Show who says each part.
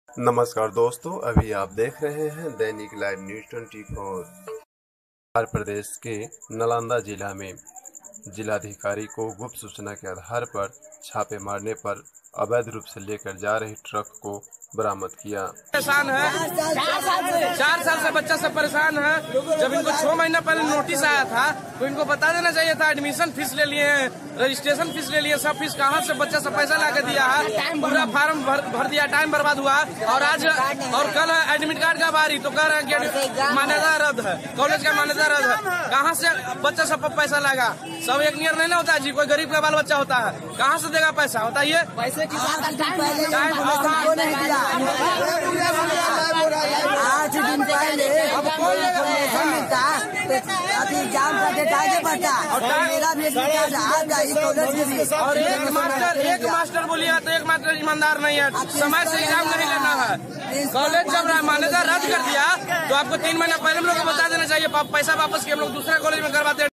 Speaker 1: नमस्कार दोस्तों, अभी आप देख रहे हैं दैनिक लाइव न्यूज 24। बिहार प्रदेश के नालंदा जिला में जिलाधिकारी को गुप्त सूचना के आधार पर छापे मारने पर अवैध रूप से लेकर जा रही ट्रक को बरामद किया।
Speaker 2: परेशान है 4 साल से बच्चा सब परेशान है। जब इनको 6 महीना पहले नोटिस आया था तो इनको बता देना चाहिए था। एडमिशन फीस ले लिए हैं, रजिस्ट्रेशन फीस ले लिए, सब फीस कहाँ से बच्चा सब पैसा ला के दिया है, पूरा फार्म भर दिया, टाइम बर्बाद हुआ। और आज और कल एडमिट कार्ड का बारी तो कह रहे हैं कि मान्यता रद्द है, कॉलेज का मान्यता रद्द है। कहाँ से बच्चा सब पैसा लगा? सब एक नियर नहीं ना होता जी, कोई गरीब का बाल बच्चा होता है, कहाँ से देगा पैसा? बताइए। पैसे की
Speaker 3: 8 दिन पहले इन्फॉर्मेशन मिलता अभी एग्जाम का डेट आगे बढ़ता और मेरा भी
Speaker 2: और एक मास्टर बोलिए तो एक मास्टर ईमानदार नहीं है, समय से एग्जाम नहीं लेना है। कॉलेज जब मान्यता रद्द कर दिया तो आपको 3 महीना पहले हम लोग को बता देना चाहिए, पैसा वापस के हम लोग दूसरे कॉलेज में करवाते हैं।